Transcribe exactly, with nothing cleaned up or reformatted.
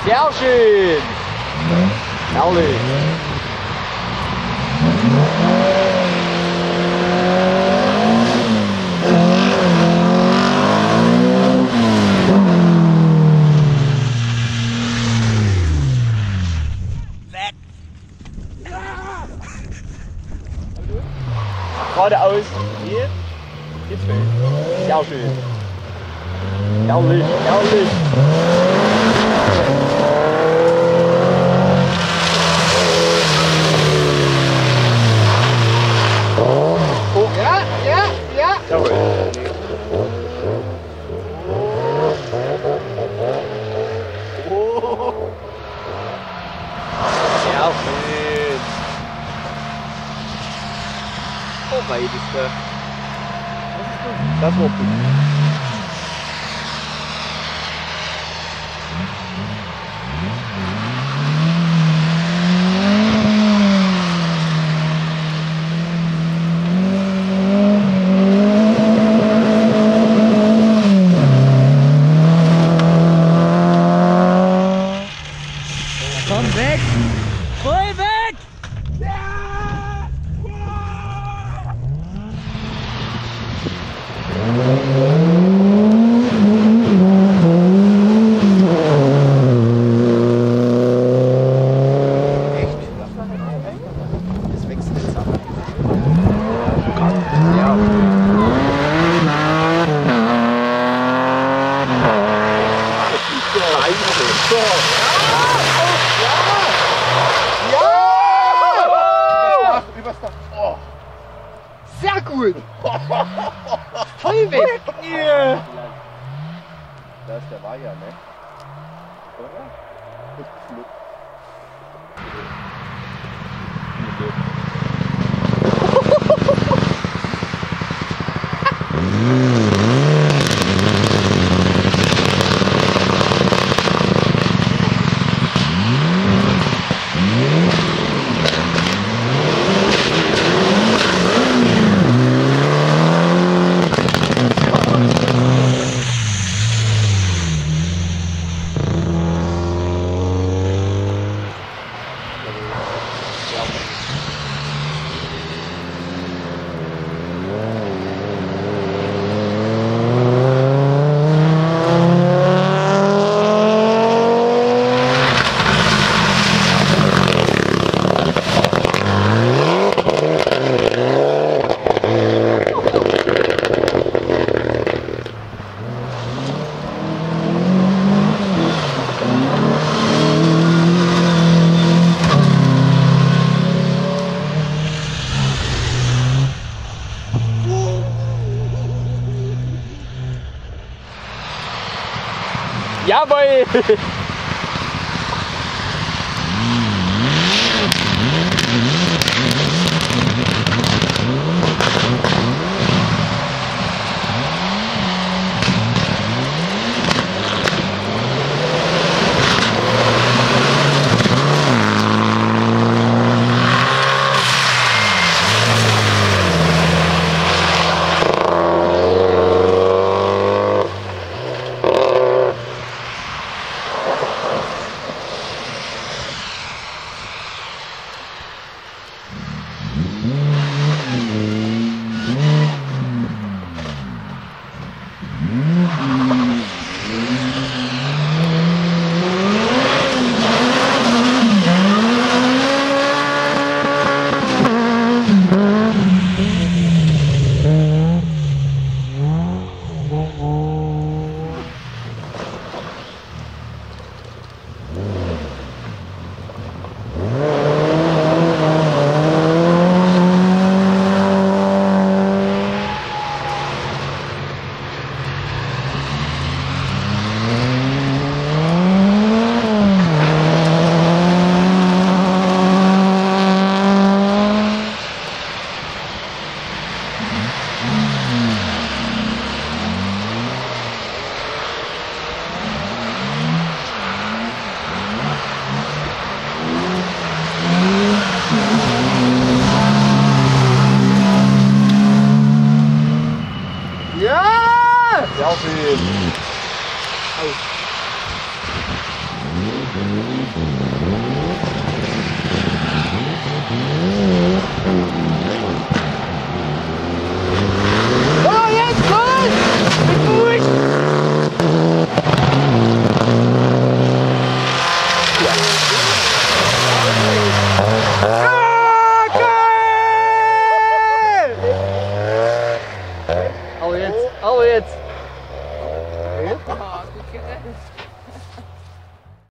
Sehr schön. Herrlich. Geradeaus. Hier. Jetzt fällt. Sehr schön. Herrlich, herrlich. Oh. Ja, ja, ja. Jawohl. Oh. Sehr schön. Oh, weiteste. Das war gut. Komm weg! Voll weg! Ja! Echt? Das wächst jetzt ab. Ja. So. Oh. Sehr gut! Voll weg! Yeah. Das ist der war ja, ne? Oder? Jawohl! Sehr schön. Aus. Oh, jetzt los! Mit durch! Ah, geil! Au jetzt, au jetzt! Ah, gut gerettet.